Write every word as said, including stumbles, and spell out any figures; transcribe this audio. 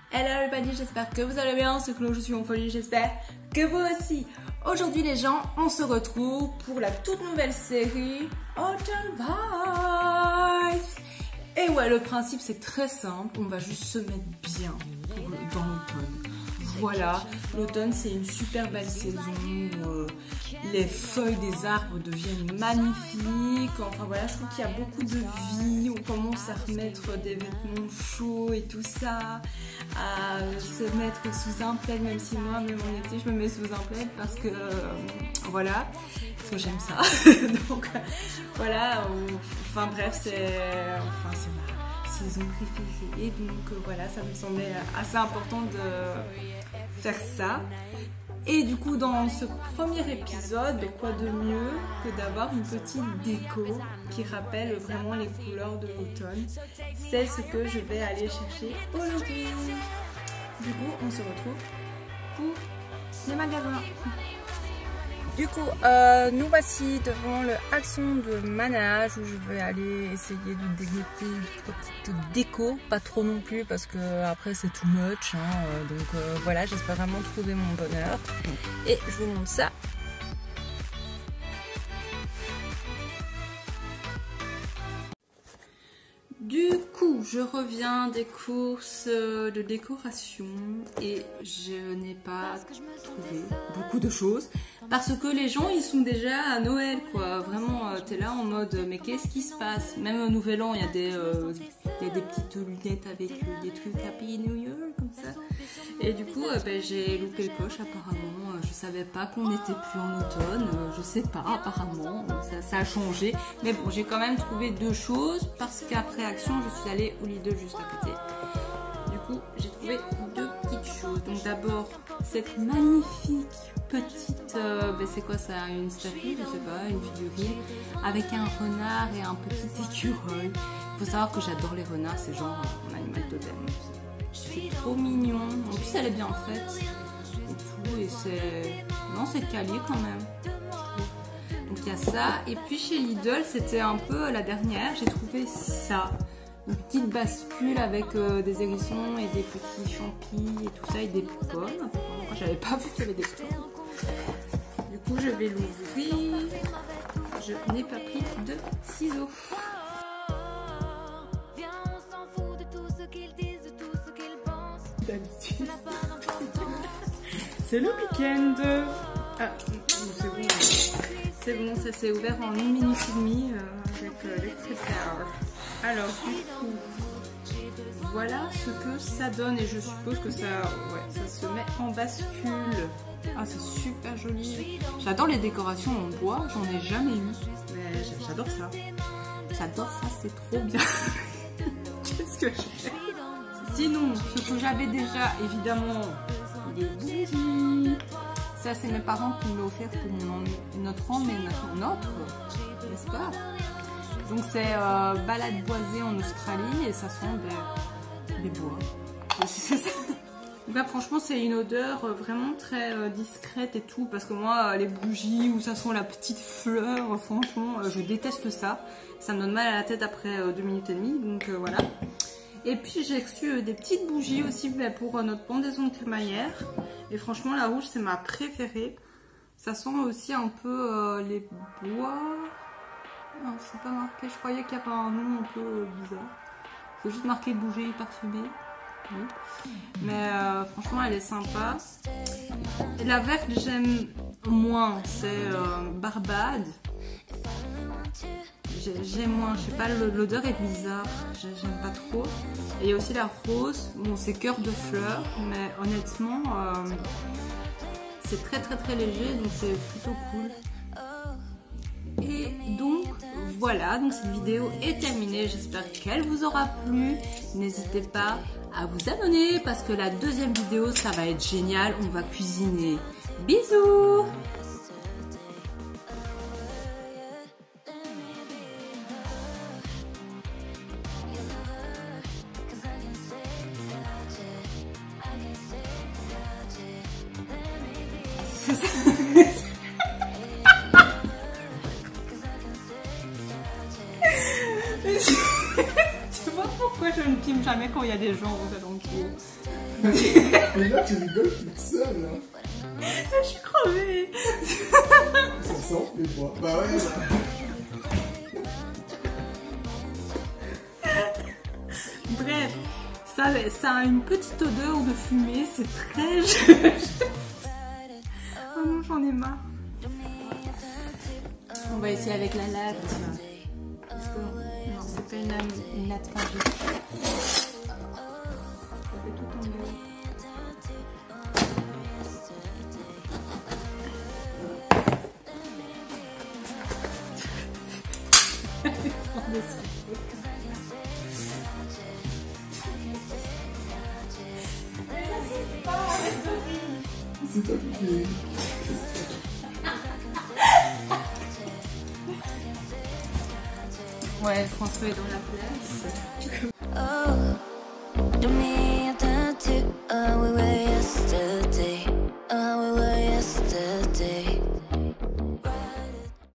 Hello everybody, j'espère que vous allez bien, c'est que je suis en folie, j'espère que vous aussi. Aujourd'hui les gens, on se retrouve pour la toute nouvelle série Autumn Vibes. Et ouais, le principe c'est très simple, on va juste se mettre bien pour le, dans l'automne. Voilà, l'automne c'est une super belle saison où euh, les feuilles des arbres deviennent magnifiques. Enfin voilà, je trouve qu'il y a beaucoup de vie, on commence à remettre des vêtements chauds et tout ça, à se mettre sous un plaid, même si moi, même en été, je me mets sous un plaid parce que, euh, voilà, parce que j'aime ça. Donc voilà, on, enfin bref, c'est enfin, c'est ma saison préférée. Donc euh, voilà, ça me semblait assez important de faire ça. Et du coup, dans ce premier épisode, quoi de mieux que d'avoir une petite déco qui rappelle vraiment les couleurs de l'automne. C'est ce que je vais aller chercher aujourd'hui. Du coup, on se retrouve pour les magasins. Du coup, euh, nous voici devant le Action de Manage où je vais aller essayer de dégoter une petite déco, pas trop non plus parce que après c'est too much, hein, donc euh, voilà, j'espère vraiment trouver mon bonheur et je vous montre ça. Du coup, je reviens des courses de décoration et je n'ai pas trouvé beaucoup de choses parce que les gens ils sont déjà à Noël quoi. Vraiment, euh, t'es là en mode mais qu'est-ce qui se passe? Même au Nouvel An, il y a des, euh, des, des petites lunettes avec euh, des trucs Happy New Year comme ça. Et du coup, euh, ben, j'ai loupé le coche apparemment. Je savais pas qu'on n'était plus en automne. Euh, je sais pas, apparemment, ça, ça a changé. Mais bon, j'ai quand même trouvé deux choses parce qu'après Action, je suis allée au Lidl juste à côté. Du coup, j'ai trouvé deux petites choses. Donc d'abord, cette magnifique petite, euh, ben c'est quoi ça, une statue, je sais pas, une figurine avec un renard et un petit écureuil. Il faut savoir que j'adore les renards, c'est genre mon animal totem. C'est trop mignon. En plus, elle est bien faite et tout, et c'est, non, c'est quali quand même. Donc il y a ça. Et puis chez Lidl, c'était un peu la dernière. J'ai trouvé ça. Une petite bascule avec euh, des hérissons et des petits champis et tout ça et des pommes. Moi, j'avais pas vu qu'il y avait des pommes. Du coup, je vais l'ouvrir. Je n'ai pas pris de ciseaux. D'habitude. C'est le week-end. Ah, c'est bon. C'est bon, ça s'est ouvert en une minute et demie euh, avec euh, l'électricien. Alors, du coup, voilà ce que ça donne et je suppose que ça, ouais, ça se met en bascule. Ah, c'est super joli. J'adore les décorations en bois, j'en ai jamais eu. Mais j'adore ça. J'adore ça, c'est trop bien. Qu'est-ce que je fais? Sinon, ce que j'avais déjà, évidemment, des bougies. Ça, c'est mes parents qui m'ont offert pour mon, notre an, mais notre, notre n'est-ce pas? Donc, c'est euh, balade boisée en Australie et ça sent des, des bois. C'est ça. Donc là, franchement, c'est une odeur vraiment très euh, discrète et tout. Parce que moi, les bougies où ça sent la petite fleur, franchement, euh, je déteste ça. Ça me donne mal à la tête après euh, deux minutes et demie. Donc, euh, voilà. Et puis j'ai reçu des petites bougies aussi pour notre pendaison de crémaillère. Et franchement la rouge c'est ma préférée. Ça sent aussi un peu euh, les bois. Non c'est pas marqué, je croyais qu'il y avait un nom un peu bizarre. C'est juste marqué bougie parfumée. Oui. Mais euh, franchement elle est sympa. Et la verte j'aime moins, c'est euh, Barbade. J'aime moins, je sais pas, l'odeur est bizarre, j'aime pas trop. Et il y a aussi la rose, bon c'est cœur de fleurs, mais honnêtement euh, c'est très très très léger donc c'est plutôt cool. Et donc voilà, donc cette vidéo est terminée, j'espère qu'elle vous aura plu. N'hésitez pas à vous abonner parce que la deuxième vidéo ça va être génial, on va cuisiner. Bisous! Tu vois pourquoi je ne filme jamais quand il y a des gens aux alentours. Mais là, tu rigoles toute seule. Hein. Je suis crevée. Ça sent les bois. Bah ouais, bah. Bref, ça, ça a une petite odeur de fumée, c'est très... Oh non, j'en ai marre. On va essayer avec la latte. Parce que non, c'est pas une, une latte magique. Ça fait tout tomber. C'est toi qui fais. Ouais, François est dans la place.